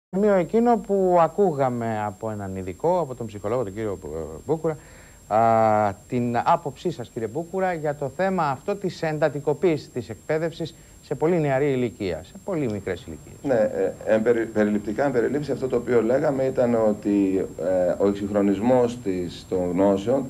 Σημείο εκείνο που ακούγαμε από έναν ειδικό, από τον ψυχολόγο, τον κύριο Μπούκουρα, την άποψή σας, κύριε Μπούκουρα, για το θέμα αυτό της εντατικοποίησης της εκπαίδευσης σε πολύ νεαρή ηλικία, σε πολύ μικρές ηλικίες. Ναι, περιληπτικά, εν περιλήψη, αυτό το οποίο λέγαμε ήταν ότι ο εξυγχρονισμός των γνώσεων,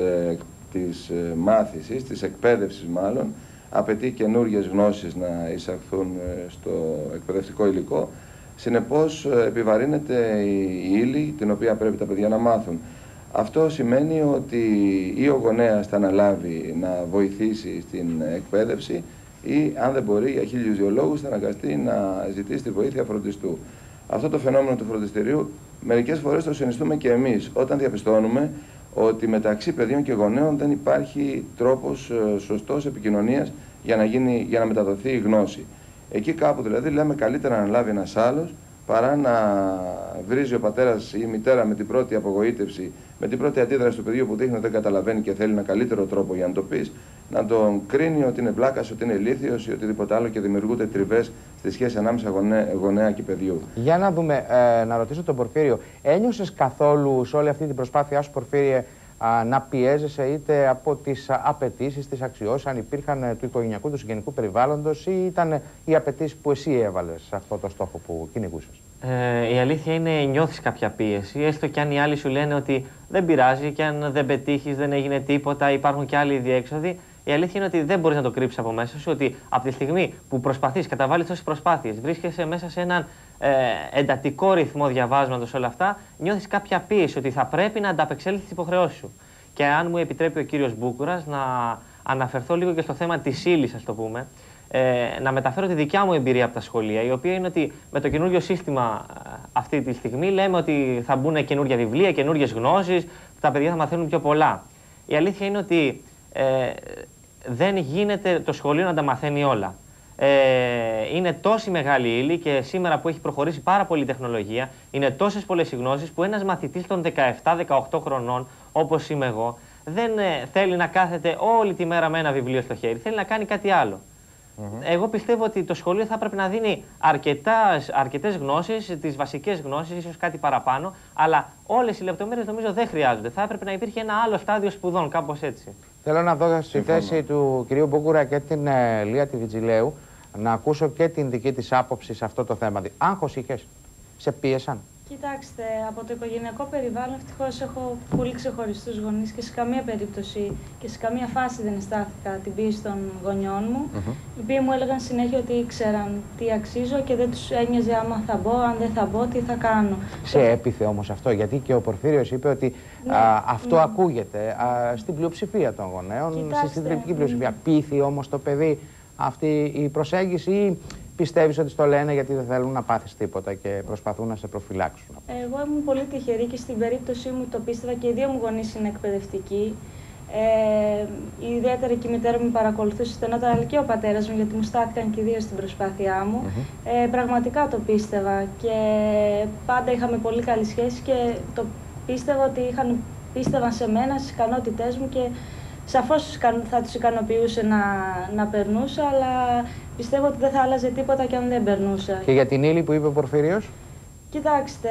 της μάθησης, της εκπαίδευσης μάλλον, απαιτεί καινούργιες γνώσεις να εισαχθούν στο εκπαιδευτικό υλικό. Συνεπώς επιβαρύνεται η ύλη την οποία πρέπει τα παιδιά να μάθουν. Αυτό σημαίνει ότι ή ο γονέας θα αναλάβει να βοηθήσει στην εκπαίδευση ή αν δεν μπορεί για 1002 λόγους θα αναγκαστεί να ζητήσει τη βοήθεια φροντιστού. Αυτό το φαινόμενο του φροντιστηρίου μερικές φορές το συνιστούμε και εμείς όταν διαπιστώνουμε ότι μεταξύ παιδιών και γονέων δεν υπάρχει τρόπος σωστός επικοινωνίας για να μεταδοθεί η γνώση. Εκεί κάπου δηλαδή λέμε καλύτερα να αναλάβει ένας άλλος παρά να βρίζει ο πατέρας ή η μητέρα με την πρώτη απογοήτευση, με την πρώτη αντίδραση του παιδιού που δείχνει ότι δεν καταλαβαίνει και θέλει ένα καλύτερο τρόπο για να το πεις, να τον κρίνει ότι είναι βλάκας, ότι είναι ηλίθιος ή οτιδήποτε άλλο και δημιουργούνται τριβές στη σχέση ανάμεσα γονέα και παιδιού. Για να δούμε, να ρωτήσω τον Πορφύριο, ένιωσες καθόλου σε όλη αυτή την προσπάθειά σου, Πορφύριε, να πιέζεσαι είτε από τις απαιτήσεις, τις αξιώσεις, αν υπήρχαν του οικογενειακού, του συγγενικού περιβάλλοντος ή ήταν οι απαιτήσεις που εσύ έβαλες σε αυτό το στόχο που κυνηγούσες? Η αλήθεια είναι νιώθεις κάποια πίεση, έστω και αν οι άλλοι σου λένε ότι δεν πειράζει και αν δεν πετύχεις, δεν έγινε τίποτα, υπάρχουν και άλλοι διέξοδοι. Η αλήθεια είναι ότι δεν μπορείς να το κρύψεις από μέσα σου, ότι από τη στιγμή που προσπαθείς, καταβάλεις τόσες προσπάθειες, βρίσκεσαι μέσα σε έναν εντατικό ρυθμό διαβάσματος όλα αυτά, νιώθεις κάποια πίεση ότι θα πρέπει να ανταπεξέλθεις τις υποχρεώσεις σου. Και αν μου επιτρέπει ο κύριος Μπούκουρας να αναφερθώ λίγο και στο θέμα της ύλης, ας το πούμε, να μεταφέρω τη δικιά μου εμπειρία από τα σχολεία, η οποία είναι ότι με το καινούριο σύστημα αυτή τη στιγμή λέμε ότι θα μπουν καινούργια βιβλία, καινούργιες γνώσεις, τα παιδιά θα μαθαίνουν πιο πολλά. Η αλήθεια είναι ότι δεν γίνεται το σχολείο να τα μαθαίνει όλα. Είναι τόση μεγάλη ύλη και σήμερα που έχει προχωρήσει πάρα πολύ η τεχνολογία, είναι τόσες πολλές οι γνώσεις που ένας μαθητής των 17-18 χρονών, όπως είμαι εγώ, δεν θέλει να κάθεται όλη τη μέρα με ένα βιβλίο στο χέρι, θέλει να κάνει κάτι άλλο. Εγώ πιστεύω ότι το σχολείο θα έπρεπε να δίνει αρκετές γνώσεις, τις βασικές γνώσεις, ίσως κάτι παραπάνω, αλλά όλες οι λεπτομέρειες νομίζω δεν χρειάζονται. Θα έπρεπε να υπήρχε ένα άλλο στάδιο σπουδών, κάπως έτσι. Θέλω να δω στη θέση του κυρίου Μπούκουρα και την Λία τη Βιτζιλέου να ακούσω και την δική της άποψη σε αυτό το θέμα. Άγχος είχες? Σε πίεσαν? Κοιτάξτε, από το οικογενειακό περιβάλλον ευτυχώς έχω πολύ ξεχωριστούς γονείς και σε καμία περίπτωση και σε καμία φάση δεν αισθάνθηκα την πίεση των γονιών μου, οι οποίοι μου έλεγαν συνέχεια ότι ξέραν τι αξίζω και δεν τους ένοιαζε άμα θα μπω, αν δεν θα μπω, τι θα κάνω. Σε έπιθε όμως αυτό, γιατί και ο Πορφύριος είπε ότι αυτό ακούγεται στην πλειοψηφία των γονέων, στη συντριπτική πλειοψηφία. Πείθει όμως το παιδί αυτή η προσέγγιση ή πιστεύεις ότι στο λένε γιατί δεν θέλουν να πάθεις τίποτα και προσπαθούν να σε προφυλάξουν? Εγώ ήμουν πολύ τυχερή και στην περίπτωσή μου το πίστευα και οι δύο μου γονείς είναι εκπαιδευτικοί. Ιδιαίτερα και η μητέρα μου παρακολουθούσε στενότερα, αλλά και ο πατέρας μου, γιατί μου στάθηκαν και οι δύο στην προσπάθειά μου. Πραγματικά το πίστευα και πάντα είχαμε πολύ καλή σχέση και το πίστευα ότι πίστευαν σε μένα, στις ικανότητές μου και σαφώς θα τους ικανοποιούσε να περνούσα, αλλά πιστεύω ότι δεν θα άλλαζε τίποτα και αν δεν περνούσα. Και για την ύλη που είπε ο Πορφύριος? Κοιτάξτε,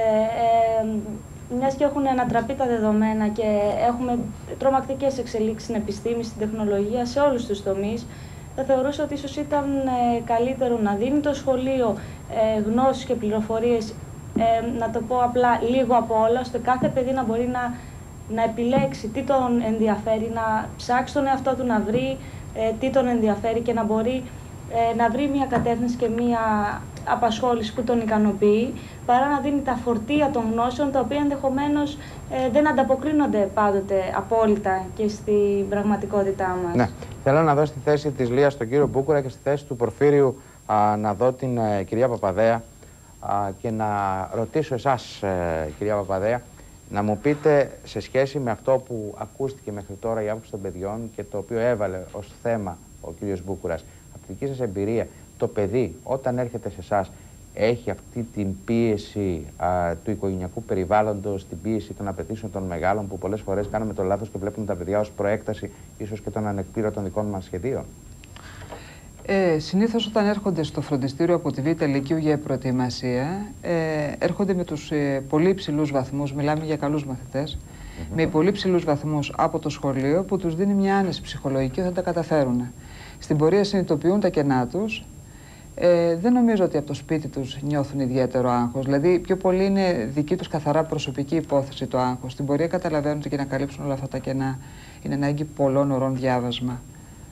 μιας και έχουν ανατραπεί τα δεδομένα και έχουμε τρομακτικές εξελίξεις στην επιστήμη, στην τεχνολογία, σε όλους τους τομείς, θα θεωρούσα ότι ίσως ήταν καλύτερο να δίνει το σχολείο γνώσεις και πληροφορίες, να το πω απλά λίγο από όλα, ώστε κάθε παιδί να μπορεί να επιλέξει τι τον ενδιαφέρει, να ψάξει τον εαυτό του, να βρει τι τον ενδιαφέρει και να μπορεί να βρει μια κατεύθυνση και μια απασχόληση που τον ικανοποιεί, παρά να δίνει τα φορτία των γνώσεων, τα οποία ενδεχομένως δεν ανταποκρίνονται πάντοτε απόλυτα και στην πραγματικότητά μας. Ναι. Θέλω να δω στη θέση της Λίας τον κύριο Μπούκουρα και στη θέση του Πορφύριου να δω την κυρία Παπαδέα και να ρωτήσω εσάς, κυρία Παπαδέα, να μου πείτε σε σχέση με αυτό που ακούστηκε μέχρι τώρα η άποψη των παιδιών και το οποίο έβαλε ως θέμα ο κύριος Μπούκουρας, από τη δική σας εμπειρία, το παιδί όταν έρχεται σε εσάς έχει αυτή την πίεση του οικογενειακού περιβάλλοντος, την πίεση των απαιτήσεων των μεγάλων, που πολλές φορές κάνουμε το λάθος και βλέπουμε τα παιδιά ως προέκταση ίσως και των ανεκπλήρωτων δικών μας σχεδίων? Συνήθως όταν έρχονται στο φροντιστήριο από τη Β' Λυκείου για προετοιμασία, έρχονται με τους πολύ υψηλούς βαθμούς, μιλάμε για καλούς μαθητές, με πολύ υψηλούς βαθμούς από το σχολείο που τους δίνει μια άνεση ψυχολογική ότι θα τα καταφέρουν. Στην πορεία συνειδητοποιούν τα κενά τους. Δεν νομίζω ότι από το σπίτι τους νιώθουν ιδιαίτερο άγχος. Δηλαδή, πιο πολύ είναι δική τους καθαρά προσωπική υπόθεση το άγχος. Στην πορεία καταλαβαίνουν ότι για να καλύψουν όλα αυτά τα κενά είναι ανάγκη πολλών ωρών διάβασμα.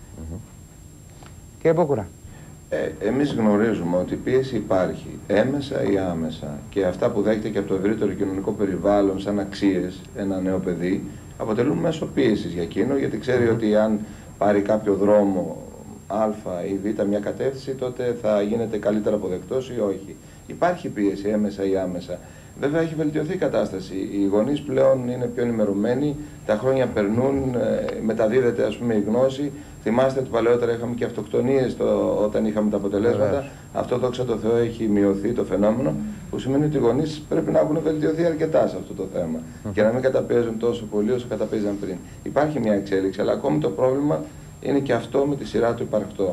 Κύριε Μπούκουρα. Εμείς γνωρίζουμε ότι η πίεση υπάρχει έμεσα ή άμεσα και αυτά που δέχεται και από το ευρύτερο κοινωνικό περιβάλλον σαν αξίες ένα νέο παιδί αποτελούν μέσω πίεσης για εκείνο, γιατί ξέρει ότι αν πάρει κάποιο δρόμο Α ή Β μια κατεύθυνση, τότε θα γίνεται καλύτερα αποδεκτός ή όχι. Υπάρχει πίεση έμεσα ή άμεσα. Βέβαια έχει βελτιωθεί η κατάσταση. Οι γονείς πλέον είναι πιο ενημερωμένοι, τα χρόνια περνούν, μεταδίδεται ας πούμε η γνώση. Θυμάστε ότι παλαιότερα είχαμε και αυτοκτονίες όταν είχαμε τα αποτελέσματα. Αυτό δόξα τω Θεώ έχει μειωθεί το φαινόμενο, που σημαίνει ότι οι γονείς πρέπει να έχουν βελτιωθεί αρκετά σε αυτό το θέμα και να μην καταπιέζουν τόσο πολύ όσο καταπίεζαν πριν. Υπάρχει μια εξέλιξη, αλλά ακόμη το πρόβλημα είναι και αυτό με τη σειρά του υπαρκτό.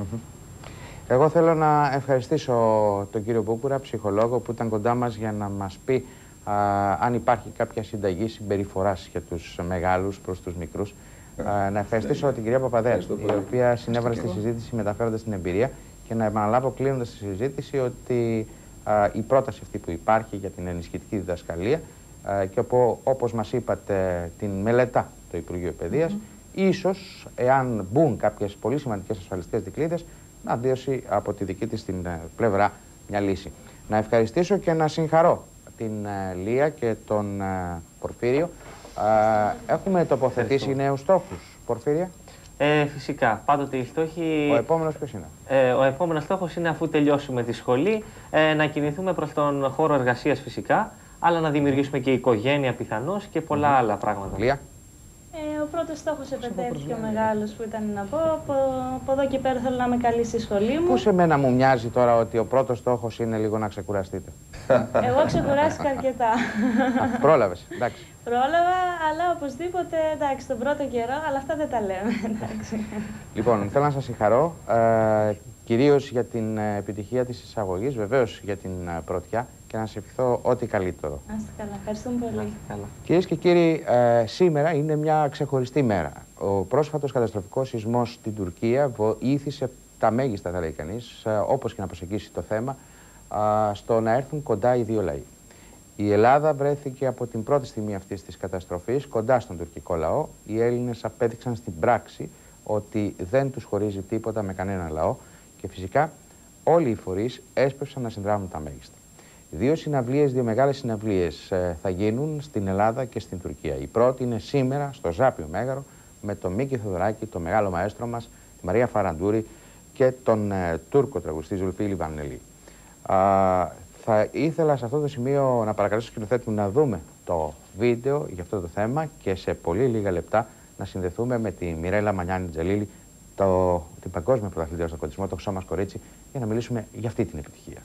Εγώ θέλω να ευχαριστήσω τον κύριο Μπούκουρα, ψυχολόγο, που ήταν κοντά μας για να μας πει αν υπάρχει κάποια συνταγή συμπεριφοράς για τους μεγάλους προς τους μικρούς. Να ευχαριστήσω την κυρία Παπαδέα, η οποία συνέβαλε στη συζήτηση μεταφέροντας την εμπειρία, και να επαναλάβω κλείνοντας τη συζήτηση ότι η πρόταση αυτή που υπάρχει για την ενισχυτική διδασκαλία και όπως μας είπατε την μελετά το Υπουργείο Παιδείας, ίσως εάν μπουν κάποιες πολύ σημαντικές ασφαλιστικές δικλείδες, να δώσει από τη δική της την πλευρά μια λύση. Να ευχαριστήσω και να συγχαρώ την Λία και τον Πορφύριο. Έχουμε τοποθετήσει νέους στόχους, Πορφύρια? Φυσικά. Πάντοτε οι στόχοι... Ο επόμενος ποιος είναι? Ο επόμενος στόχος είναι, αφού τελειώσουμε τη σχολή, να κινηθούμε προς τον χώρο εργασίας φυσικά, αλλά να δημιουργήσουμε και οικογένεια πιθανώς και πολλά άλλα πράγματα. Λία? Ο πρώτος στόχος επετέχθηκε, ο μεγάλος που ήταν να πω. Από εδώ και πέρα θέλω να είμαι καλή στη σχολή μου. Πού σε μένα μου μοιάζει τώρα ότι ο πρώτος στόχος είναι λίγο να ξεκουραστείτε? Εγώ ξεκουράστηκα αρκετά. Πρόλαβες, εντάξει. Πρόλαβα, αλλά οπωσδήποτε, εντάξει, τον πρώτο καιρό, αλλά αυτά δεν τα λέμε, εντάξει. Λοιπόν, θέλω να σας συγχαρώ, κυρίως για την επιτυχία της εισαγωγής, βεβαίως για την πρωτιά, και να σε ευχηθώ ό,τι καλύτερο. Να είστε καλά, ευχαριστούμε πολύ. Κυρίες και κύριοι, σήμερα είναι μια ξεχωριστή μέρα. Ο πρόσφατος καταστροφικός σεισμός στην Τουρκία βοήθησε τα μέγιστα, θα λέει κανείς, όπως και να προσεγγίσει το θέμα, στο να έρθουν κοντά οι δύο λαοί. Η Ελλάδα βρέθηκε από την πρώτη στιγμή αυτής της καταστροφής κοντά στον τουρκικό λαό. Οι Έλληνες απέδειξαν στην πράξη ότι δεν τους χωρίζει τίποτα με κανένα λαό, και φυσικά όλοι οι φορείς έσπευσαν να συνδράμουν τα μέγιστα. Δύο μεγάλες συναυλίες θα γίνουν στην Ελλάδα και στην Τουρκία. Η πρώτη είναι σήμερα στο Ζάπιο Μέγαρο με τον Μίκη Θεοδωράκη, τον μεγάλο μαέστρο μας, τη Μαρία Φαραντούρη και τον Τούρκο τραγουδιστή Ζουλφίλη Βανελή. Θα ήθελα σε αυτό το σημείο να παρακαλέσω τους σκηνοθέτες μου να δούμε το βίντεο για αυτό το θέμα και σε πολύ λίγα λεπτά να συνδεθούμε με τη Μιρέλα Μανιάνη Τζελίλη, την παγκόσμια πρωταθλήτρια στον κοντισμό, το χρυσό μας κορίτσι, για να μιλήσουμε για αυτή την επιτυχία.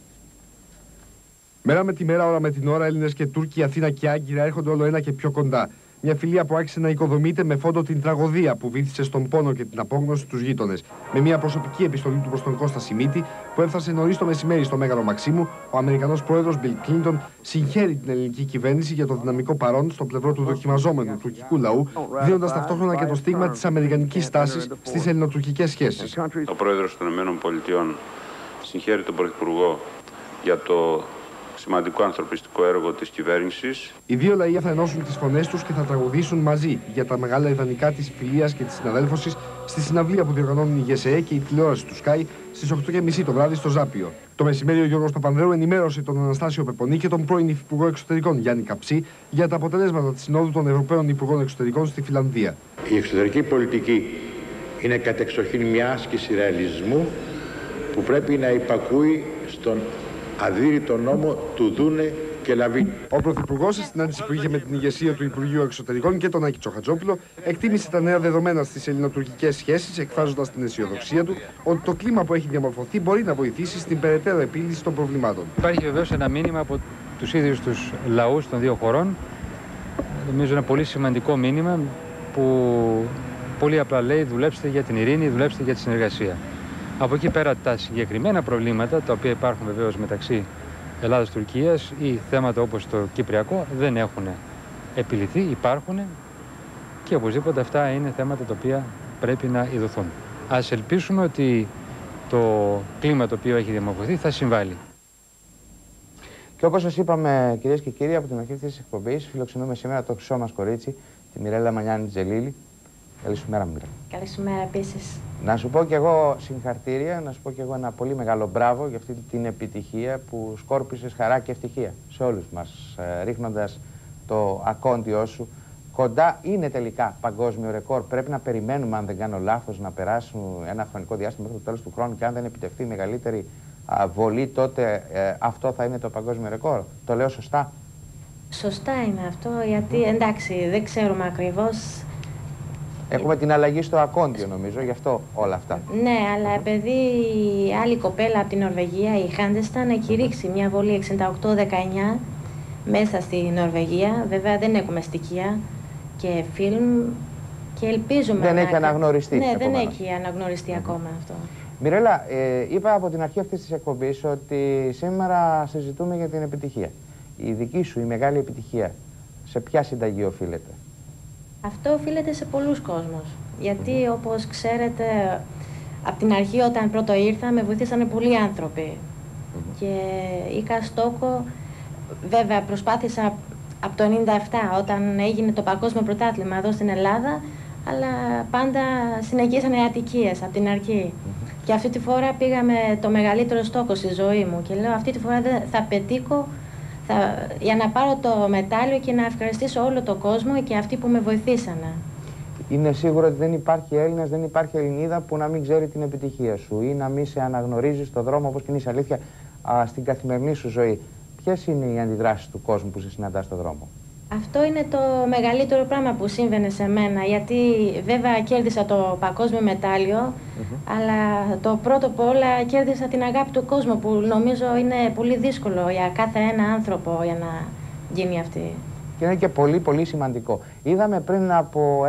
Μέρα με τη μέρα, ώρα με την ώρα, Έλληνες και Τούρκοι, Αθήνα και Άγκυρα έρχονται όλο ένα και πιο κοντά. Μια φιλία που άρχισε να οικοδομείται με φόντο την τραγωδία που βήθησε στον πόνο και την απόγνωση στους γείτονες. Με μια προσωπική επιστολή του προς τον Κώστα Σιμίτη, που έφτασε νωρίς το μεσημέρι στο Μέγαρο Μαξίμου, ο Αμερικανός πρόεδρος Μπιλ Κλίντον συγχαίρει την ελληνική κυβέρνηση για το δυναμικό παρόν στο πλευρό του δοκιμαζόμενου τουρκικού λαού, δίνοντας ταυτόχρονα και το στίγμα της αμερικανικής στάσης στις ελληνοτουρκικές σχέσεις. Ο πρόεδρος των ΗΠΑ συγχαίρει τον Πρωθυπουργό για το σημαντικό ανθρωπιστικό έργο της κυβέρνησης. Οι δύο λαοί θα ενώσουν τις φωνές τους και θα τραγουδήσουν μαζί για τα μεγάλα ιδανικά της φιλίας και της συναδέλφωσης στη συναυλία που διοργανώνουν η ΓΕΣΕΕ και η τηλεόραση του Sky στις 8:30 το βράδυ στο Ζάπιο. Το μεσημέρι ο Γιώργος Παπανδρέου ενημέρωσε τον Αναστάσιο Πεπονή και τον πρώην Υφυπουργό Εξωτερικών Γιάννη Καψή για τα αποτελέσματα της Συνόδου των Ευρωπαίων Υπουργών Εξωτερικών στη Φιλανδία. Η εξωτερική πολιτική είναι κατεξοχήν μια άσκηση ρεαλισμού που πρέπει να υπακούει στον αδύρυτο νόμο του Δούνε και Λαβίνη. Ο Πρωθυπουργός, στη συνάντηση που είχε με την ηγεσία του Υπουργείου Εξωτερικών και τον Άκη Τσοχατζόπουλο, εκτίμησε τα νέα δεδομένα στις ελληνοτουρκικές σχέσεις, εκφράζοντας την αισιοδοξία του ότι το κλίμα που έχει διαμορφωθεί μπορεί να βοηθήσει στην περαιτέρω επίλυση των προβλημάτων. Υπάρχει βεβαίως ένα μήνυμα από τους ίδιους τους λαούς των δύο χωρών. Νομίζω ένα πολύ σημαντικό μήνυμα που πολύ απλά λέει: δουλέψτε για την ειρήνη, δουλέψτε για τη συνεργασία. Από εκεί πέρα τα συγκεκριμένα προβλήματα, τα οποία υπάρχουν βεβαίως μεταξύ Ελλάδας-Τουρκίας ή θέματα όπως το Κυπριακό, δεν έχουν επιληθεί, υπάρχουν και οπωσδήποτε αυτά είναι θέματα τα οποία πρέπει να ειδωθούν. Ας ελπίσουμε ότι το κλίμα το οποίο έχει διαμορφωθεί θα συμβάλλει. Και όπως σας είπαμε, κυρίες και κύριοι, από την αρχή αυτής της εκπομπής, φιλοξενούμε σήμερα το χρυσό μας κορίτσι, τη Μιρέλα Μανιάνη-Τζελίλη. Καλή σου μέρα, Μιρέλα. Καλή σου μέρα επίσης. Να σου πω κι εγώ συγχαρητήρια, να σου πω κι εγώ ένα πολύ μεγάλο μπράβο για αυτή την επιτυχία που σκόρπισες χαρά και ευτυχία σε όλους μας, ρίχνοντας το ακόντιό σου. Κοντά είναι τελικά παγκόσμιο ρεκόρ. Πρέπει να περιμένουμε, αν δεν κάνω λάθος, να περάσουν ένα χρονικό διάστημα μέχρι το τέλος του χρόνου και αν δεν επιτευχθεί μεγαλύτερη βολή, τότε αυτό θα είναι το παγκόσμιο ρεκόρ. Το λέω σωστά? Σωστά είναι αυτό, γιατί εντάξει, δεν ξέρουμε ακριβώς. Έχουμε την αλλαγή στο ακόντιο, νομίζω, γι' αυτό όλα αυτά. Ναι, αλλά επειδή η άλλη κοπέλα από την Νορβηγία, η Χάντεσταν, έχει ρίξει μια βολή 68-19 μέσα στη Νορβηγία. Βέβαια δεν έχουμε στοιχεία και φιλμ και ελπίζουμε. Δεν έχει αναγνωριστεί. Ναι, δεν έχει αναγνωριστεί ακόμα αυτό. Μιρέλα, είπα από την αρχή αυτής της εκπομπής ότι σήμερα συζητούμε για την επιτυχία. Η δική σου, η μεγάλη επιτυχία, σε ποια συνταγή οφείλεται? Αυτό οφείλεται σε πολλούς κόσμους. Γιατί όπως ξέρετε, από την αρχή όταν πρώτο ήρθα, με βοηθήσανε πολλοί άνθρωποι. Και είχα στόχο, βέβαια προσπάθησα από το 1997 όταν έγινε το παγκόσμιο πρωτάθλημα εδώ στην Ελλάδα, αλλά πάντα συνεχίσανε οι ατυχίες από την αρχή. Και αυτή τη φορά πήγαμε το μεγαλύτερο στόχο στη ζωή μου και λέω αυτή τη φορά θα πετύχω για να πάρω το μετάλλιο και να ευχαριστήσω όλο τον κόσμο και αυτοί που με βοηθήσανε. Είναι σίγουρο ότι δεν υπάρχει Έλληνας, δεν υπάρχει Ελληνίδα που να μην ξέρει την επιτυχία σου ή να μην σε αναγνωρίζει στον δρόμο όπως και είναι η αλήθεια στην καθημερινή σου ζωή. Ποιες είναι οι αντιδράσεις του κόσμου που σε συναντά στον δρόμο? Αυτό είναι το μεγαλύτερο πράγμα που σύμβαινε σε μένα, γιατί βέβαια κέρδισα το παγκόσμιο μετάλλιο, αλλά το πρώτο απ' όλα κέρδισα την αγάπη του κόσμου, που νομίζω είναι πολύ δύσκολο για κάθε ένα άνθρωπο για να γίνει αυτή. Και είναι και πολύ πολύ σημαντικό. Είδαμε πριν από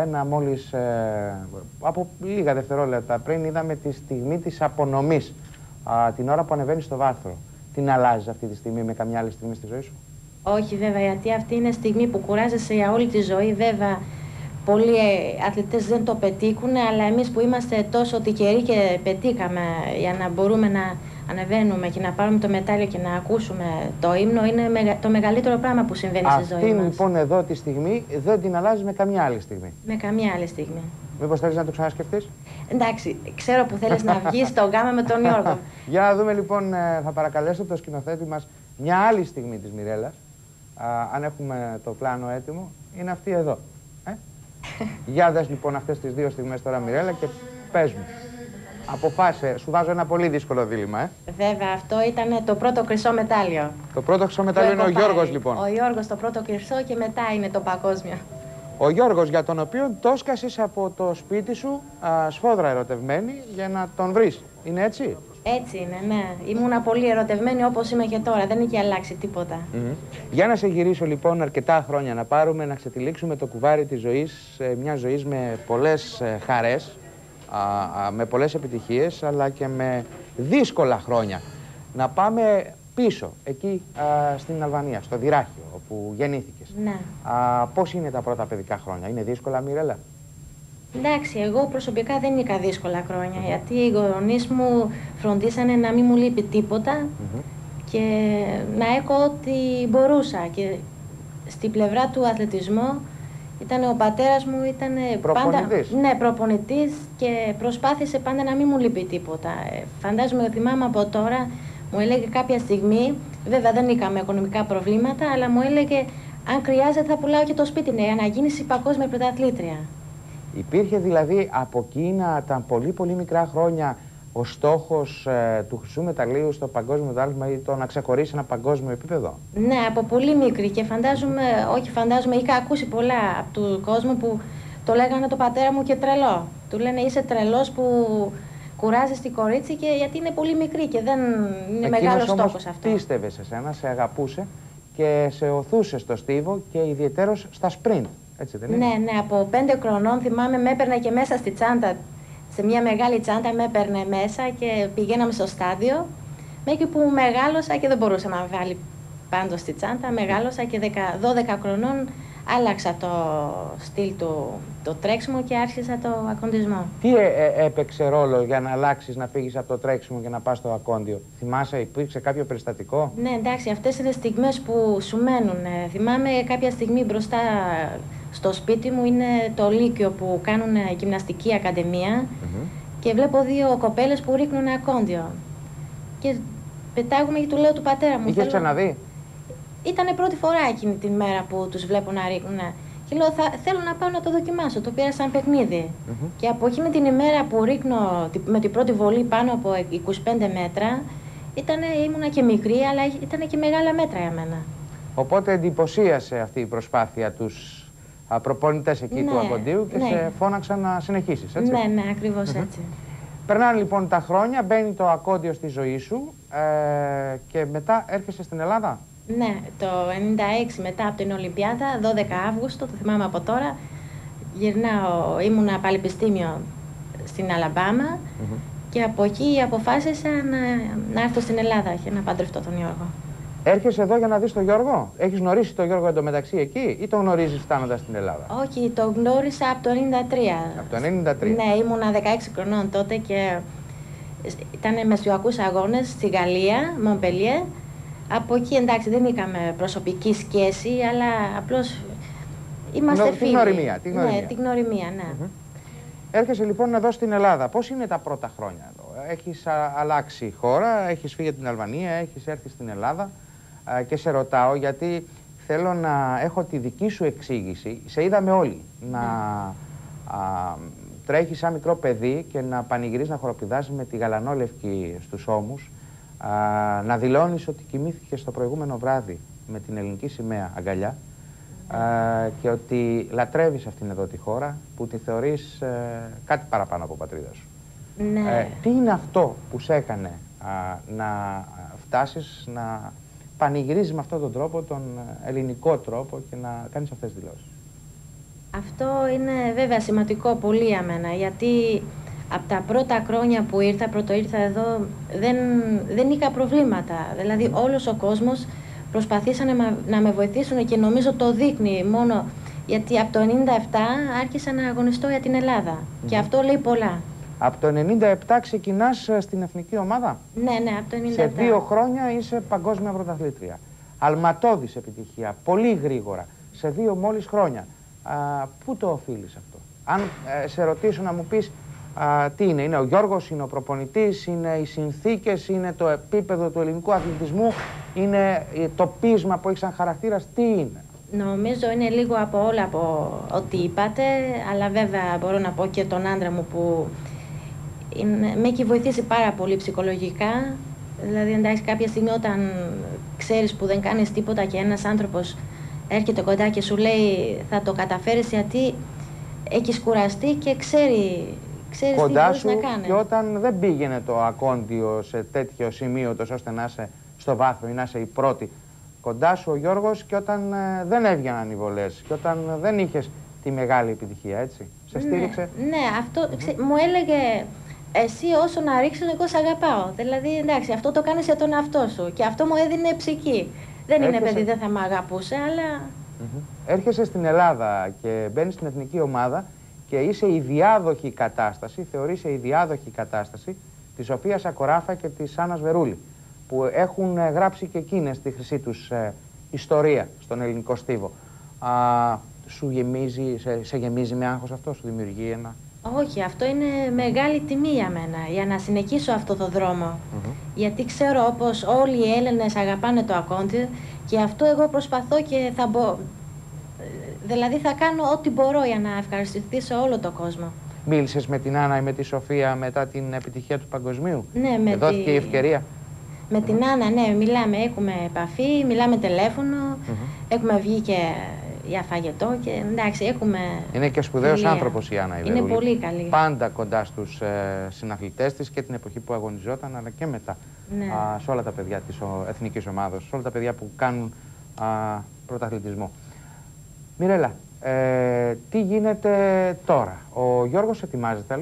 από λίγα δευτερόλεπτα πριν, είδαμε τη στιγμή της απονομής, την ώρα που ανεβαίνει στο βάθρο. Την αλλάζεις αυτή τη στιγμή με καμιά άλλη στιγμή στη ζωή σου? Όχι βέβαια, γιατί αυτή είναι στιγμή που κουράζεσαι για όλη τη ζωή. Βέβαια, πολλοί αθλητές δεν το πετύχουν, αλλά εμείς που είμαστε τόσο τυχεροί και πετύχαμε για να μπορούμε να ανεβαίνουμε και να πάρουμε το μετάλλιο και να ακούσουμε το ύμνο, είναι το μεγαλύτερο πράγμα που συμβαίνει στη ζωή μας. Αυτή λοιπόν εδώ τη στιγμή δεν την αλλάζεις με καμιά άλλη στιγμή? Με καμιά άλλη στιγμή. Μήπως θέλεις να το ξανασκεφτείς? Εντάξει, ξέρω που θέλεις να βγεις στο γάμα με τον Γιώργο. Για να δούμε λοιπόν, θα παρακαλέσω το σκηνοθέτη μας μια άλλη στιγμή της Μιρέλας. Αν έχουμε το πλάνο έτοιμο, είναι αυτή εδώ. Για δες λοιπόν αυτές τις δύο στιγμές τώρα, Μιρέλα, και πες μου. Αποφάσισε, σου βάζω ένα πολύ δύσκολο δίλημμα. Βέβαια, αυτό ήταν το πρώτο χρυσό μετάλλιο. Το πρώτο χρυσό μετάλλιο είναι ο Γιώργος λοιπόν. Ο Γιώργος το πρώτο χρυσό και μετά είναι το παγκόσμιο. Ο Γιώργος, για τον οποίο το έσκασες από το σπίτι σου σφόδρα ερωτευμένη για να τον βρεις. Είναι έτσι? Έτσι είναι, ναι. Ήμουνα πολύ ερωτευμένη όπως είμαι και τώρα. Δεν είχε αλλάξει τίποτα. Για να σε γυρίσω λοιπόν αρκετά χρόνια, να ξετυλίξουμε το κουβάρι της ζωής, μια ζωής με πολλές χαρές, με πολλές επιτυχίες, αλλά και με δύσκολα χρόνια. Να πάμε πίσω, εκεί στην Αλβανία, στο Δυράχιο, όπου γεννήθηκες. Ναι. Πώς είναι τα πρώτα παιδικά χρόνια? Είναι δύσκολα, Μιρέλα? Εντάξει, εγώ προσωπικά δεν είχα δύσκολα χρόνια, γιατί οι γονείς μου φροντίσανε να μην μου λείπει τίποτα και να έχω ό,τι μπορούσα. Και στην πλευρά του αθλητισμού ήταν ο πατέρας μου, ήταν πάντα προπονητής και προσπάθησε πάντα να μην μου λείπει τίποτα. Φαντάζομαι, θυμάμαι από τώρα, μου έλεγε κάποια στιγμή, βέβαια δεν είχαμε οικονομικά προβλήματα, αλλά μου έλεγε αν χρειάζεται θα πουλάω και το σπίτι για να γίνεις η παγκόσμια πρωταθλήτρια. Υπήρχε δηλαδή από εκείνα τα πολύ πολύ μικρά χρόνια ο στόχος του χρυσού μεταλλείου στο παγκόσμιο πρωτάθλημα ή το να ξεχωρίσει ένα παγκόσμιο επίπεδο? Ναι, από πολύ μικρή, και φαντάζομαι, είχα ακούσει πολλά από του κόσμου που το λέγανε το πατέρα μου και τρελό. Του λένε είσαι τρελός που κουράζεις τη κορίτσι γιατί είναι πολύ μικρή και δεν είναι μεγάλος στόχος αυτό. Πίστευε σε σένα, σε αγαπούσε και σε οθούσε στο στίβο και ιδιαιτέρως στα σπριντ. Έτσι δεν είναι? Ναι, από 5 χρονών θυμάμαι με έπαιρνα και μέσα στη τσάντα σε μια μεγάλη τσάντα με έπαιρνε μέσα και πηγαίναμε στο στάδιο. Μέχρι που μεγάλωσα και δεν μπορούσα να με βάλει πάντως στη τσάντα. Μεγάλωσα και 12 χρονών άλλαξα το στυλ του το τρέξιμο και άρχισα το ακοντισμό. Τι έπαιξε ρόλο για να αλλάξεις, να φύγεις από το τρέξιμο και να πας στο ακόντιο? Θυμάσαι, υπήρξε κάποιο περιστατικό? Ναι, εντάξει, αυτές είναι στιγμές που σου μένουν. Θυμάμαι κάποια στιγμή μπροστά στο σπίτι μου, είναι το Λύκειο που κάνουν γυμναστική ακαδημία και βλέπω δύο κοπέλες που ρίχνουν ακόντιο. Και πετάγουμε και του λέω του πατέρα μου. Είχες ξαναδεί? Ήτανε πρώτη φορά εκείνη την μέρα που τους βλέπω να ρίχνουν. Και λέω, θέλω να πάω να το δοκιμάσω. Το πήρα σαν παιχνίδι. Και από εκείνη την ημέρα που ρίχνω με την πρώτη βολή πάνω από 25 μέτρα, ήμουνα και μικρή, αλλά ήταν και μεγάλα μέτρα για μένα. Οπότε εντυπωσίασε αυτή η προσπάθεια τους προπονητές εκεί του ακοντίου και σε φώναξαν να συνεχίσεις, έτσι? Ναι, ακριβώς έτσι. Περνάνε λοιπόν τα χρόνια, μπαίνει το ακόντιο στη ζωή σου και μετά έρχεσαι στην Ελλάδα. Ναι, το 1996 μετά από την Ολυμπιάδα, 12 Αύγουστο, το θυμάμαι από τώρα, γυρνάω, ήμουνα πανεπιστήμιο στην Αλαμπάμα και από εκεί αποφάσισα να έρθω στην Ελλάδα και να παντρευτώ τον Γιώργο. Έρχεσαι εδώ για να δεις τον Γιώργο? Έχεις γνωρίσει τον Γιώργο εντωμεταξύ εκεί ή τον γνωρίζεις φτάνοντας στην Ελλάδα? Όχι, τον γνώρισα από το 1993. Από το 1993. Ναι, ήμουνα 16 χρονών τότε και ήταν μεσογειακούς αγώνες στη Γαλλία, Μομπελιέ. Από εκεί εντάξει δεν είχαμε προσωπική σχέση, αλλά απλώς είμαστε φίλοι. Τη γνωριμία. Ναι, τη γνωριμία, ναι. Έρχεσαι λοιπόν εδώ στην Ελλάδα. Πώς είναι τα πρώτα χρόνια εδώ? Έχεις αλλάξει χώρα, έχεις φύγει από την Αλβανία, έχεις έρθει στην Ελλάδα και σε ρωτάω γιατί θέλω να έχω τη δική σου εξήγηση. Σε είδαμε όλοι να τρέχεις σαν μικρό παιδί και να πανηγυρίζεις, να χοροπηδάς με τη γαλανόλευκη στους ώμους, να δηλώνεις ότι κοιμήθηκες το προηγούμενο βράδυ με την ελληνική σημαία αγκαλιά και ότι λατρεύεις αυτήν εδώ τη χώρα που τη θεωρείς κάτι παραπάνω από πατρίδα σου. Ναι. Τι είναι αυτό που σε έκανε να φτάσεις να πανηγυρίζεις με αυτόν τον τρόπο, τον ελληνικό τρόπο και να κάνεις αυτές τις δηλώσεις? Αυτό είναι βέβαια σημαντικό πολύ για μένα, γιατί από τα πρώτα χρόνια που ήρθα εδώ, δεν είχα προβλήματα. Δηλαδή όλος ο κόσμος προσπαθήσανε να με βοηθήσουν και νομίζω το δείχνει μόνο γιατί από το 1997 άρχισα να αγωνιστώ για την Ελλάδα και αυτό λέει πολλά. Από το 1997 ξεκινάς στην εθνική ομάδα? Ναι, από το 1997. Σε 2 χρόνια είσαι παγκόσμια πρωταθλήτρια. Αλματώδης επιτυχία, πολύ γρήγορα, σε 2 μόλις χρόνια. Πού το οφείλεις αυτό? Αν σε ρωτήσω να μου πεις τι είναι ο Γιώργος, είναι ο προπονητής, είναι οι συνθήκες, είναι το επίπεδο του ελληνικού αθλητισμού, είναι το πείσμα που έχει σαν χαρακτήρας, τι είναι? Νομίζω είναι λίγο από όλα από ό,τι είπατε, αλλά βέβαια μπορώ να πω και τον άντρα μου που με έχει βοηθήσει πάρα πολύ ψυχολογικά. Δηλαδή εντάξει κάποια στιγμή όταν ξέρεις που δεν κάνεις τίποτα και ένας άνθρωπος έρχεται κοντά και σου λέει θα το καταφέρεις γιατί έχεις κουραστεί και ξέρεις κοντά τι σου μπορείς να κάνεις. Και όταν δεν πήγαινε το ακόντιο σε τέτοιο σημείο τόσο ώστε να είσαι στο βάθρο ή να είσαι η πρώτη, κοντά σου ο Γιώργος και όταν δεν έβγαιναν οι βολές και όταν δεν είχες τη μεγάλη επιτυχία, έτσι, σε στήριξε? Ναι, αυτό μου έλεγε εσύ όσο να ρίξεις εγώ σε αγαπάω. Δηλαδή εντάξει αυτό το κάνεις για τον εαυτό σου και αυτό μου έδινε ψυχή. Δεν είναι παιδί δεν θα με αγαπούσε, αλλά... Έρχεσαι στην Ελλάδα και μπαίνεις στην εθνική ομάδα και είσαι η διάδοχη κατάσταση, θεωρείσαι η διάδοχη κατάσταση της Σοφίας Ακοράφα και της Άννας Βερούλη, που έχουν γράψει και εκείνες τη χρυσή τους ιστορία στον ελληνικό στίβο. Σε γεμίζει με άγχος αυτό, σου δημιουργεί ένα... Όχι, αυτό είναι μεγάλη τιμή για μένα, για να συνεχίσω αυτό το δρόμο. Γιατί ξέρω όπως όλοι οι Έλληνες αγαπάνε το ακόντιο και αυτό εγώ προσπαθώ και δηλαδή θα κάνω ό,τι μπορώ για να ευχαριστήσω όλο τον κόσμο. Μίλησες με την Άννα ή με τη Σοφία μετά την επιτυχία του παγκοσμίου? Ναι, δόθηκε η ευκαιρία? Με την Άννα, ναι, μιλάμε, έχουμε επαφή, μιλάμε τηλέφωνο, έχουμε βγει και για φαγητό και εντάξει, έχουμε... Είναι και σπουδαίος άνθρωπος η Άννα η Βερούλη. Είναι πολύ καλή. Πάντα κοντά στους συναθλητές της και την εποχή που αγωνιζόταν, αλλά και μετά. Ναι. Σε όλα τα παιδιά της εθνικής ομάδας, σε όλα τα παιδιά που κάνουν πρωταθλητισμό. Μιρέλα, τι γίνεται τώρα? Ο Γιώργος ετοιμάζεται, αλήθεια?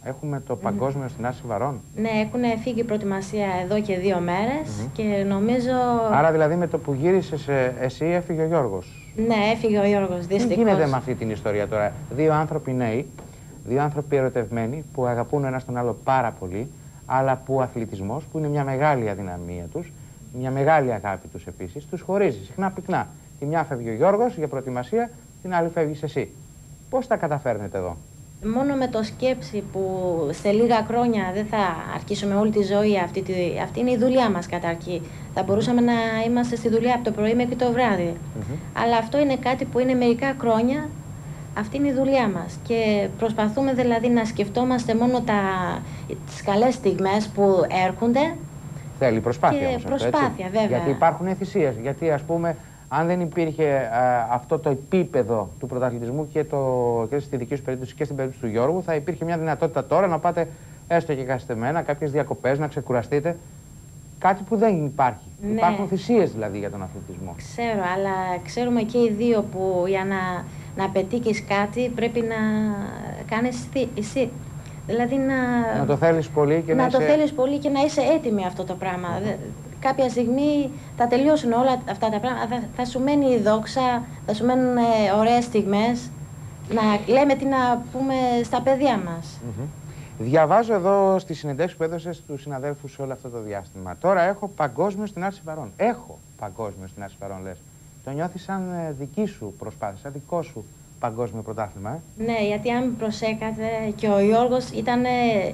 Έχουμε το παγκόσμιο στην Άρση Βαρών. Ναι, έχουν φύγει προετοιμασία εδώ και 2 μέρες και νομίζω... Άρα δηλαδή με το που γύρισες εσύ έφυγε ο Γιώργος. Ναι, έφυγε ο Γιώργος, δυστυχώς. Τι γίνεται με αυτή την ιστορία τώρα? 2 άνθρωποι νέοι, 2 άνθρωποι ερωτευμένοι που αγαπούν ένας τον άλλο πάρα πολύ, αλλά που ο αθλητισμός, που είναι μια μεγάλη αδυναμία τους, μια μεγάλη αγάπη τους επίσης, τους χωρίζει συχνά πυκνά. Τη μια φεύγει ο Γιώργος για προετοιμασία, την άλλη φεύγεις εσύ. Πώς τα καταφέρνετε εδώ? Μόνο με το σκέψη που σε λίγα χρόνια δεν θα αρχίσουμε όλη τη ζωή, αυτή είναι η δουλειά μας καταρχήν. Θα μπορούσαμε να είμαστε στη δουλειά από το πρωί μέχρι το βράδυ. Αλλά αυτό είναι κάτι που είναι μερικά χρόνια, αυτή είναι η δουλειά μας. Και προσπαθούμε δηλαδή να σκεφτόμαστε μόνο τις καλές στιγμές που έρχονται. Θέλει προσπάθεια όμως προσπάθεια, αυτό, έτσι. βέβαια. Γιατί υπάρχουν θυσίες. Γιατί ας πούμε, αν δεν υπήρχε αυτό το επίπεδο του πρωταθλητισμού και στη δική σου περίπτωση και στην περίπτωση του Γιώργου, θα υπήρχε μια δυνατότητα τώρα να πάτε έστω και καστεμένα, κάποιες διακοπές, να ξεκουραστείτε. Κάτι που δεν υπάρχει. Ναι. Υπάρχουν θυσίες δηλαδή για τον αθλητισμό. Ξέρω, αλλά ξέρουμε και οι δύο που για να πετύχεις κάτι πρέπει να κάνεις εσύ. Δηλαδή να το θέλεις πολύ και το θέλεις πολύ και να είσαι έτοιμη αυτό το πράγμα. Κάποια στιγμή θα τελειώσουν όλα αυτά τα πράγματα, θα σου μένει η δόξα, θα σου μένουν ωραίες στιγμές, να λέμε τι να πούμε στα παιδιά μας. Διαβάζω εδώ στη συνεντεύξη που έδωσες στους συναδέλφους όλο αυτό το διάστημα. Τώρα έχω παγκόσμιο στην Άρση Βαρών. Έχω παγκόσμιο στην Άρση Βαρών, λες. Το νιώθεις σαν δική σου προσπάθεια, σαν δικό σου παγκόσμιο πρωτάθλημα, Ναι, γιατί αν προσέκατε και ο Γιώργος ήταν...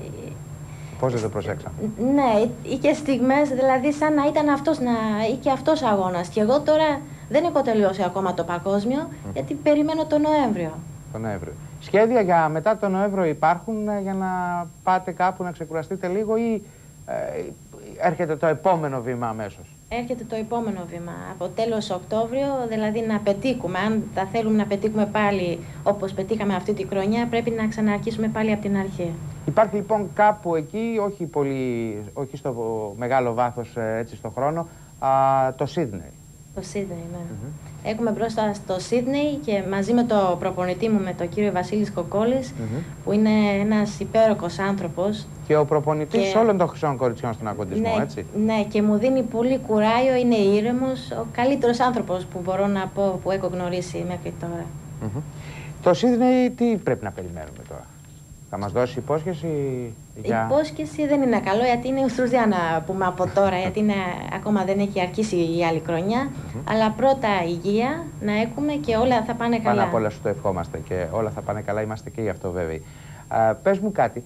Πώς δεν το προσέξα? Ναι, είχε στιγμές, δηλαδή σαν να ήταν και αυτός αγώνας. Και εγώ τώρα δεν έχω τελειώσει ακόμα το παγκόσμιο, γιατί περιμένω τον Νοέμβριο. Τον Νοέμβριο. Σχέδια για μετά τον Νοέμβριο υπάρχουν για να πάτε κάπου να ξεκουραστείτε λίγο ή έρχεται το επόμενο βήμα αμέσως? Έρχεται το επόμενο βήμα. Από τέλος Οκτώβριο, δηλαδή να πετύχουμε. Αν θα θέλουμε να πετύχουμε πάλι όπως πετύχαμε αυτή τη χρονιά, πρέπει να ξαναρχίσουμε πάλι από την αρχή. Υπάρχει λοιπόν κάπου εκεί, όχι στο μεγάλο βάθος έτσι στο χρόνο, το Σίδνεϊ. Το Σίδνεϊ, ναι. Έχουμε μπροστά στο Σίδνεϊ και μαζί με το προπονητή μου, με τον κύριο Βασίλη Κοκόλης, που είναι ένας υπέροχος άνθρωπος. Και ο προπονητής όλων των χρυσών κοριτσιών στον αγωνισμό, ναι, έτσι. Ναι, και μου δίνει πολύ κουράγιο, είναι ήρεμος, ο καλύτερος άνθρωπος που μπορώ να πω που έχω γνωρίσει μέχρι τώρα. Το Σίδνεϊ τι πρέπει να περιμένουμε τώρα? Θα μας δώσει υπόσχεση για... Υπόσχεση δεν είναι καλό, γιατί είναι ουστρουζιά να πούμε από τώρα, γιατί ακόμα δεν έχει αρχίσει η άλλη χρονιά. Αλλά πρώτα υγεία να έχουμε και όλα θα πάνε καλά. Πάνω απ' όλα σου το ευχόμαστε και όλα θα πάνε καλά, είμαστε και γι' αυτό βέβαιοι. Πες μου κάτι,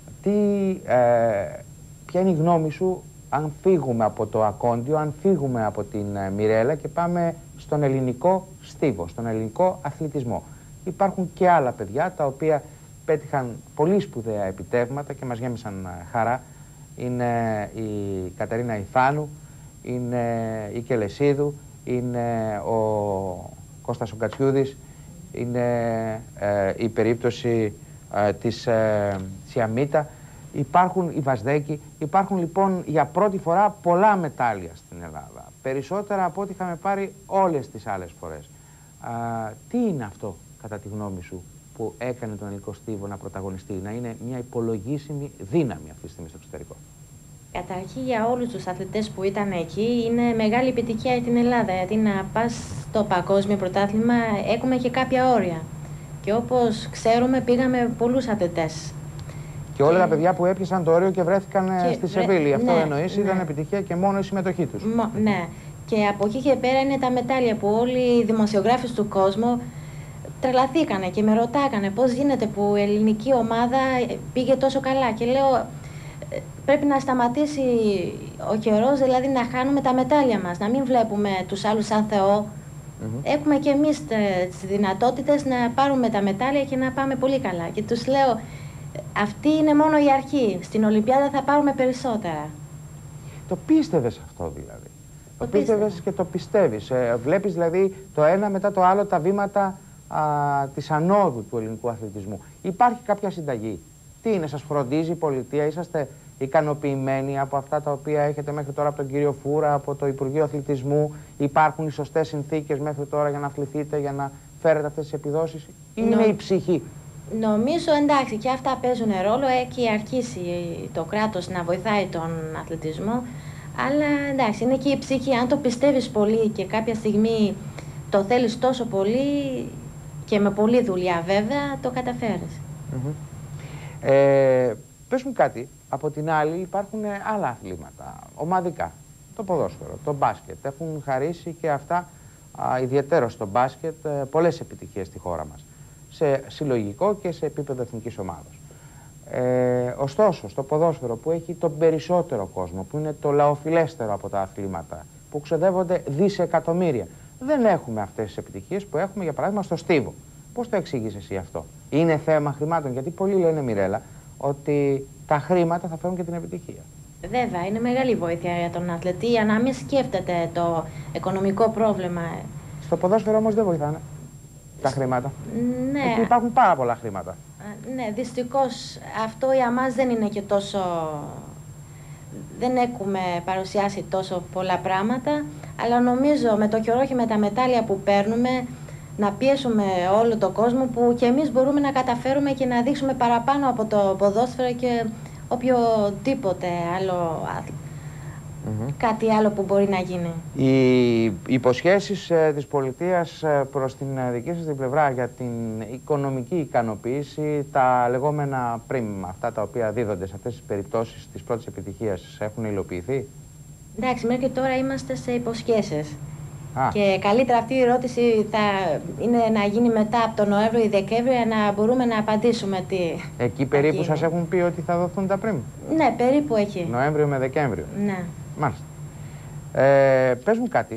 ποια είναι η γνώμη σου αν φύγουμε από το Ακόντιο, αν φύγουμε από την Μιρέλα και πάμε στον ελληνικό στίβο, στον ελληνικό αθλητισμό? Υπάρχουν και άλλα παιδιά τα οποία πέτυχαν πολύ σπουδαία επιτεύγματα και μας γέμισαν χαρά. Είναι η Κατερίνα Ιφάνου, είναι η Κελεσίδου, είναι ο Κώστας ο Κατσιούδης, είναι η περίπτωση της Σιαμίτα, υπάρχουν οι Βασδέκοι. Υπάρχουν λοιπόν για πρώτη φορά πολλά μετάλλια στην Ελλάδα. Περισσότερα από ό,τι είχαμε πάρει όλες τις άλλες φορές. Τι είναι αυτό κατά τη γνώμη σου που έκανε τον ελληνικό στίβο να πρωταγωνιστεί, να είναι μια υπολογίσιμη δύναμη αυτή τη στιγμή στο εξωτερικό? Καταρχήν για όλους τους αθλητές που ήταν εκεί είναι μεγάλη επιτυχία για την Ελλάδα, γιατί να πας στο παγκόσμιο πρωτάθλημα έχουμε και κάποια όρια. Και όπως ξέρουμε πήγαμε πολλούς αθλητές. Και όλα τα παιδιά που έπιασαν το όριο και βρέθηκαν στη Σεβίλη, αυτό εννοείς, ήταν επιτυχία και μόνο η συμμετοχή τους. Ναι, και από εκεί και πέρα είναι τα μετάλλια που όλοι οι δημοσιογράφοι του κόσμου τρελαθήκανε και με ρωτάγανε πώς γίνεται που η ελληνική ομάδα πήγε τόσο καλά. Και λέω πρέπει να σταματήσει ο καιρός, δηλαδή να χάνουμε τα μετάλλια μας, να μην βλέπουμε τους άλλους σαν Θεό. Έχουμε και εμείς τις δυνατότητες να πάρουμε τα μετάλλια και να πάμε πολύ καλά. Και τους λέω αυτή είναι μόνο η αρχή, στην Ολυμπιάδα θα πάρουμε περισσότερα. Το πίστευες αυτό δηλαδή? Το πίστευες και το πιστεύεις? Βλέπεις δηλαδή το ένα μετά το άλλο τα βήματα της ανόδου του ελληνικού αθλητισμού? Υπάρχει κάποια συνταγή? Τι είναι, σας φροντίζει η πολιτεία? Είσαστε ικανοποιημένοι από αυτά τα οποία έχετε μέχρι τώρα από τον κύριο Φούρα, από το Υπουργείο Αθλητισμού? Υπάρχουν οι σωστές συνθήκες μέχρι τώρα για να αθληθείτε, για να φέρετε αυτές τις επιδόσεις? Ή είναι η ψυχή? Νομίζω εντάξει και αυτά παίζουν ρόλο, έχει αρχίσει το κράτος να βοηθάει τον αθλητισμό, αλλά εντάξει είναι και η ψυχή, αν το πιστεύεις πολύ και κάποια στιγμή το θέλεις τόσο πολύ και με πολλή δουλειά βέβαια, το καταφέρεις. Πες μου κάτι, από την άλλη υπάρχουν άλλα αθλήματα, ομαδικά, το ποδόσφαιρο, το μπάσκετ, έχουν χαρίσει και αυτά, ιδιαιτέρως στο μπάσκετ, πολλές επιτυχίες στη χώρα μας, σε συλλογικό και σε επίπεδο εθνικής ομάδας. Ωστόσο, στο ποδόσφαιρο που έχει τον περισσότερο κόσμο, που είναι το λαοφιλέστερο από τα αθλήματα, που ξοδεύονται δισεκατομμύρια, δεν έχουμε αυτές τις επιτυχίες που έχουμε, για παράδειγμα, στο στίβο. Πώς το εξηγείς εσύ αυτό? Είναι θέμα χρημάτων? Γιατί πολλοί λένε, Μιρέλα, ότι τα χρήματα θα φέρουν και την επιτυχία. Βέβαια, είναι μεγάλη βοήθεια για τον αθλητή για να μην σκέφτεται το οικονομικό πρόβλημα. Στο ποδόσφαιρο όμως δεν βοηθάνε τα χρήματα. Ναι. Εκεί υπάρχουν πάρα πολλά χρήματα. Ναι, δυστυχώς αυτό για μας δεν είναι και τόσο... Δεν έχουμε παρουσιάσει τόσο πολλά πράγματα, αλλά νομίζω με το καιρό και με τα μετάλλια που παίρνουμε να πιέσουμε όλο τον κόσμο που και εμείς μπορούμε να καταφέρουμε και να δείξουμε παραπάνω από το ποδόσφαιρο και οποιοδήποτε άλλο, κάτι άλλο που μπορεί να γίνει. Οι υποσχέσεις της πολιτείας προς την δική σας την πλευρά για την οικονομική ικανοποίηση, τα λεγόμενα πριμ, αυτά τα οποία δίδονται σε αυτές τις περιπτώσεις της πρώτης επιτυχίας, έχουν υλοποιηθεί? Εντάξει, μέχρι τώρα είμαστε σε υποσχέσεις. Και καλύτερα αυτή η ερώτηση θα είναι να γίνει μετά από τον Νοέμβριο ή Δεκέμβριο για να μπορούμε να απαντήσουμε τι. Εκεί περίπου σας έχουν πει ότι θα δοθούν τα πριμ? Ναι, περίπου εκεί. Νοέμβριο με Δεκέμβριο. Ναι. Μάλιστα. Πες μου κάτι.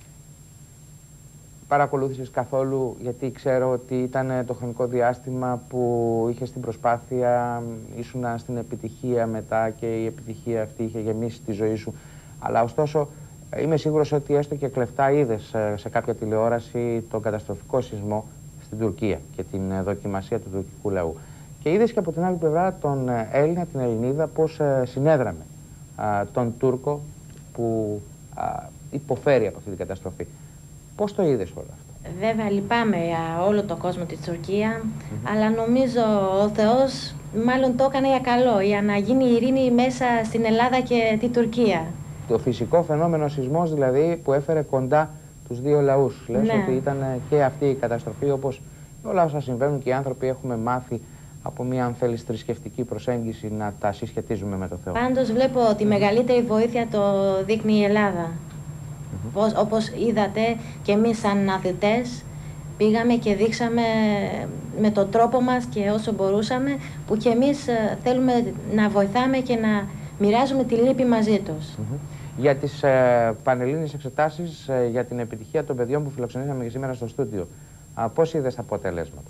Παρακολούθησες καθόλου, γιατί ξέρω ότι ήταν το χρονικό διάστημα που είχες την προσπάθεια, ήσουν στην επιτυχία μετά και η επιτυχία αυτή είχε γεμίσει τη ζωή σου. Αλλά ωστόσο είμαι σίγουρος ότι έστω και κλεφτά είδες σε κάποια τηλεόραση τον καταστροφικό σεισμό στην Τουρκία και την δοκιμασία του τουρκικού λαού. Και είδες και από την άλλη πλευρά τον Έλληνα, την Ελληνίδα, πώς συνέδραμε τον Τούρκο που υποφέρει από αυτή την καταστροφή. Πώς το είδες όλο αυτό? Βέβαια λυπάμαι για όλο τον κόσμο της Τουρκία, αλλά νομίζω ο Θεός μάλλον το έκανε για καλό, για να γίνει ειρήνη μέσα στην Ελλάδα και την Τουρκία. Το φυσικό φαινόμενο σεισμός δηλαδή που έφερε κοντά τους δύο λαούς. Λες ότι ήταν και αυτή η καταστροφή, όπως όλα όσα συμβαίνουν και οι άνθρωποι έχουμε μάθει από μια, αν θέλεις, θρησκευτική προσέγγιση να τα συσχετίζουμε με το Θεό. Πάντως βλέπω ότι μεγαλύτερη βοήθεια το δείχνει η Ελλάδα. Όπως είδατε και εμείς σαν αθλητές πήγαμε και δείξαμε με τον τρόπο μας και όσο μπορούσαμε που και εμείς θέλουμε να βοηθάμε και να μοιράζουμε τη λύπη μαζί τους. Για τις πανελλήνιες εξετάσεις για την επιτυχία των παιδιών που φιλοξενήσαμε και σήμερα στο στούντιο, πώς είδες τα αποτελέσματα?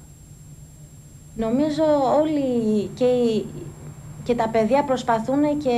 Νομίζω όλοι και τα παιδιά προσπαθούν και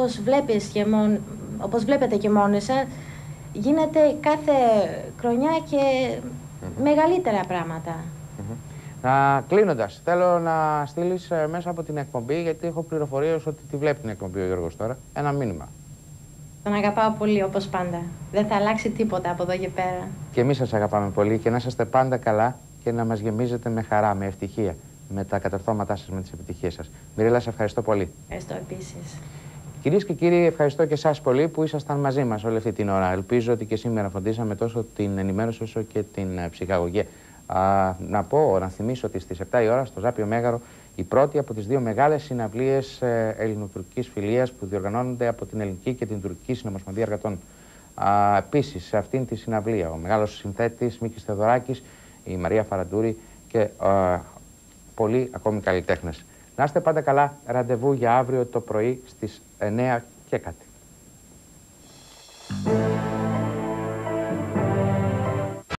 όπως βλέπετε και μόνοι σας, γίνεται κάθε χρονιά και μεγαλύτερα πράγματα. Κλείνοντας, θέλω να στείλεις μέσα από την εκπομπή, γιατί έχω πληροφορίες ότι τη βλέπει την εκπομπή ο Γιώργος τώρα, ένα μήνυμα. Τον αγαπάω πολύ όπως πάντα. Δεν θα αλλάξει τίποτα από εδώ και πέρα. Και εμείς σας αγαπάμε πολύ και να είσαστε πάντα καλά και να μας γεμίζετε με χαρά, με ευτυχία, με τα κατορθώματά σας, με τις επιτυχίες σας. Μιρέλα, σε ευχαριστώ πολύ. Ευχαριστώ επίσης. Κυρίες και κύριοι, ευχαριστώ και εσάς πολύ που ήσασταν μαζί μας όλη αυτή την ώρα. Ελπίζω ότι και σήμερα φροντίσαμε τόσο την ενημέρωση όσο και την ψυχαγωγία. Να θυμίσω ότι στις 7 η ώρα στο Ζάπιο Μέγαρο η πρώτη από τις δύο μεγάλες συναυλίες ελληνοτουρκικής φιλίας που διοργανώνονται από την Ελληνική και την Τουρκική Συνομοσπονδία Εργατών. Επίσης, σε αυτήν τη συναυλία ο μεγάλος συνθέτης Μίκης Θεοδωράκης, η Μαρία Φαραντούρη και πολλοί ακόμη καλλιτέχνες. Να είστε πάντα καλά. Ραντεβού για αύριο το πρωί στις 9 και κάτι.